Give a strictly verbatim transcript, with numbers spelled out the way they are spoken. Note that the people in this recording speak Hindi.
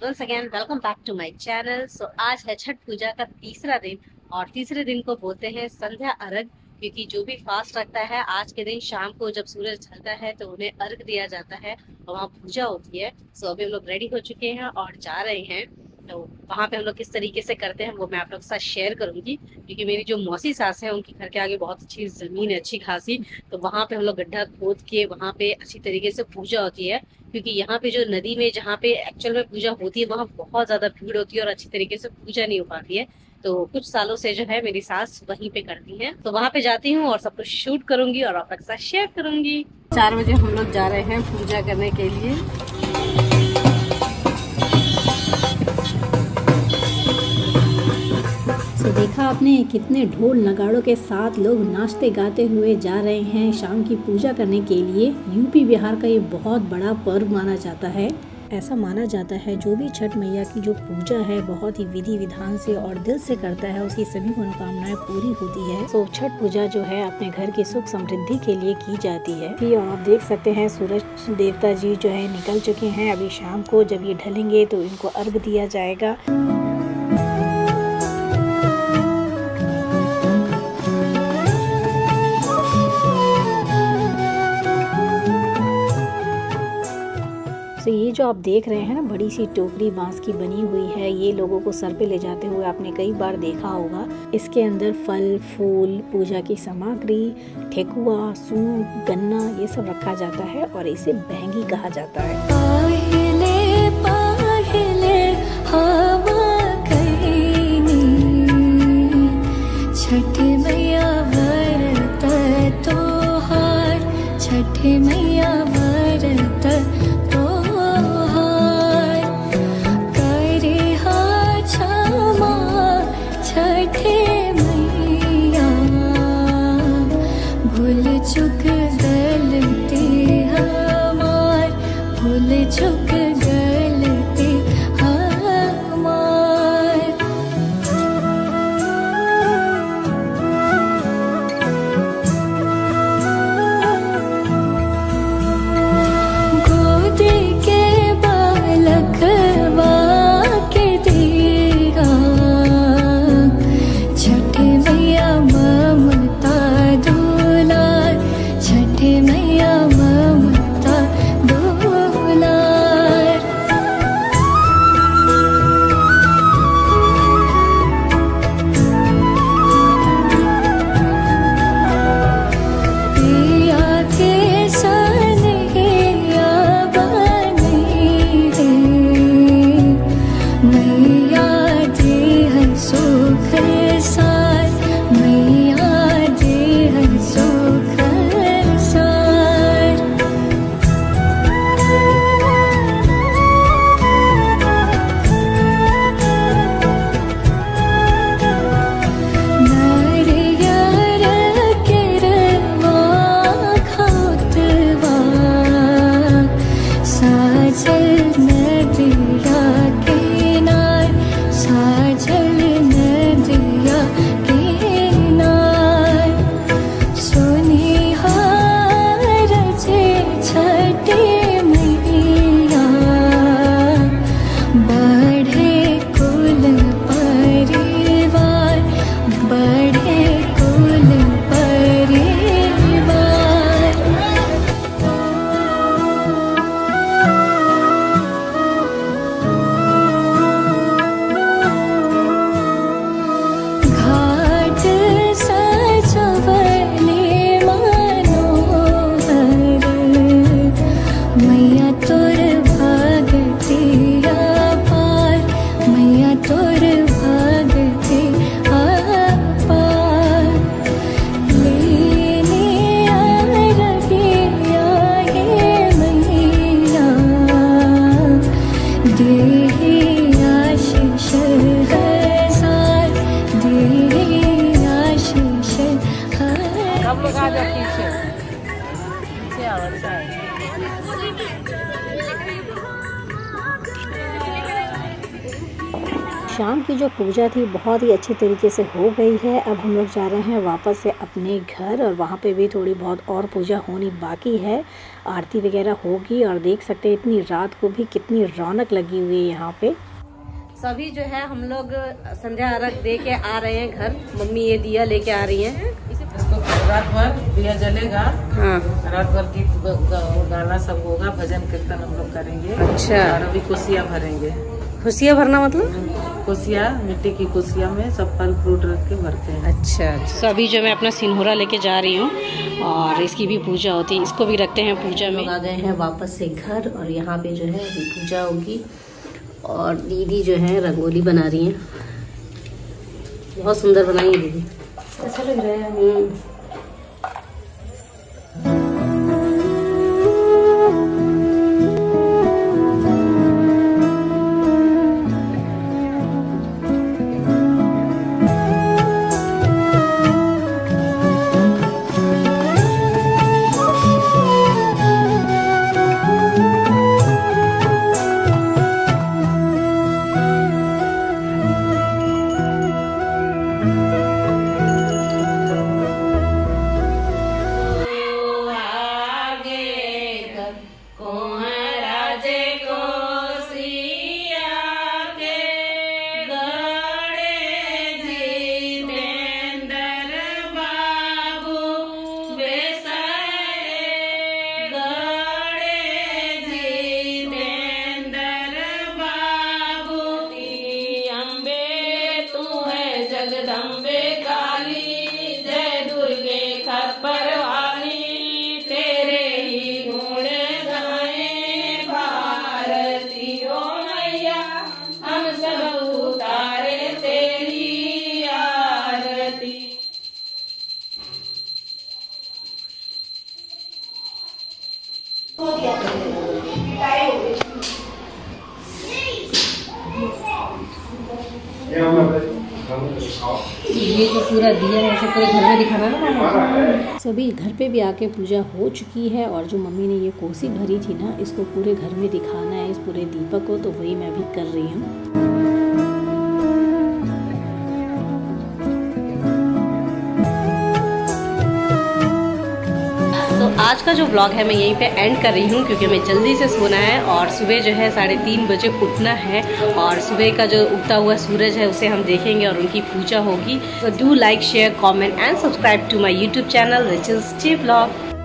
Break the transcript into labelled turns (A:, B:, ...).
A: once again welcome back to my channel। so आज है छठ पूजा का तीसरा दिन और तीसरे दिन को बोलते हैं संध्या अर्घ, क्योंकि जो भी फास्ट रखता है आज के दिन शाम को जब सूरज ढलता है तो उन्हें अर्घ दिया जाता है और वहाँ पूजा होती है। सो so, अभी हम लोग रेडी हो चुके हैं और जा रहे हैं। तो वहाँ पे हम लोग किस तरीके से करते हैं वो मैं आप लोग के साथ शेयर करूंगी, क्योंकि मेरी जो मौसी सास है उनके घर के आगे बहुत अच्छी जमीन है, अच्छी खासी। तो वहाँ पे हम लोग गड्ढा खोद के वहाँ पे अच्छी तरीके से पूजा होती है, क्योंकि यहाँ पे जो नदी में जहाँ पे एक्चुअल में पूजा होती है वहाँ बहुत ज्यादा भीड़ होती है और अच्छी तरीके से पूजा नहीं हो पाती है। तो कुछ सालों से जो है मेरी सास वहीं पे करती हैं, तो वहाँ पे जाती हूँ और सब कुछ शूट करूंगी और आप लोग के साथ शेयर करूंगी। चार बजे हम लोग जा रहे हैं पूजा करने के लिए।
B: तो देखा आपने कितने ढोल नगाड़ों के साथ लोग नाचते गाते हुए जा रहे हैं शाम की पूजा करने के लिए। यूपी बिहार का ये बहुत बड़ा पर्व माना जाता है। ऐसा माना जाता है जो भी छठ मैया की जो पूजा है बहुत ही विधि विधान से और दिल से करता है उसकी सभी मनोकामनाएं पूरी होती है। तो छठ पूजा जो है अपने घर की सुख समृद्धि के लिए की जाती है। फिर आप देख सकते हैं सूरज देवता जी जो है निकल चुके हैं। अभी शाम को जब ये ढलेंगे तो इनको अर्घ दिया जाएगा। तो ये जो आप देख रहे हैं ना बड़ी सी टोकरी बांस की बनी हुई है, ये लोगों को सर पे ले जाते हुए आपने कई बार देखा होगा। इसके अंदर फल फूल पूजा की सामग्री ठेकुआ सूप गन्ना ये सब रखा जाता है और इसे बहंगी कहा जाता है। पाहिले, पाहिले, हवा कईनी, छठ मैया व्रत तोहार, छठ मैया व्रत चुक गलती हमार, भूल चुक गलती हमार। गोद के बालकवा के दिया, छठ मैया ममता मैया ममता दुलार। पिया के सनहिया बनी है, मैया दे है सुख सार, मैया दे है सुख शाम की जो पूजा थी बहुत ही अच्छे तरीके से हो गई है। अब हम लोग जा रहे हैं वापस से अपने घर और वहाँ पे भी थोड़ी बहुत और पूजा होनी बाकी है। आरती वगैरह होगी और देख सकते हैं इतनी रात को भी कितनी रौनक लगी हुई है यहाँ पे।
A: सभी जो है हम लोग संध्या अर्घ दे के आ रहे हैं घर। मम्मी ये दिया लेके आ रही हैं।
C: इसको रात भर दिया जलेगा। हाँ, रात भर गीत गाना सब होगा, भजन कीर्तन हम लोग करेंगे।
A: अच्छा,
C: और अभी कोसिया भरेंगे।
A: खुशियाँ भरना मतलब
C: कोसिया, मिट्टी की कोसिया में सब फल फ्रूट रख के भरते हैं।
A: अच्छा, अच्छा। तो अभी जो मैं अपना सिंहोरा लेके जा रही हूँ और इसकी भी पूजा होती है, इसको भी रखते हैं पूजा में। आ गए हैं वापस से घर और यहाँ पे जो है अभी पूजा होगी और दीदी जो है रंगोली बना रही हैं। बहुत सुंदर बनाई है दीदी, अच्छा लग रहा है।
C: जगदम्बे काली, जय दुर्गे खप्पर वाली, तेरे ही गुण गाए भारती ओ मैया, हम सब उतारे तेरी आरती।
A: ये जो पूरा दिया है इसे पूरे घर में दिखाना ना।
B: सभी घर पे भी आके पूजा हो चुकी है और जो मम्मी ने ये कोसी भरी थी ना, इसको पूरे घर में दिखाना है इस पूरे दीपक को, तो वही मैं भी कर रही हूँ।
A: तो आज का जो ब्लॉग है मैं यहीं पे एंड कर रही हूँ क्योंकि हमें जल्दी से सोना है और सुबह जो है साढ़े तीन बजे उठना है और सुबह का जो उगता हुआ सूरज है उसे हम देखेंगे और उनकी पूजा होगी। So do like, share, comment and subscribe to my YouTube channel, which is J Vlog.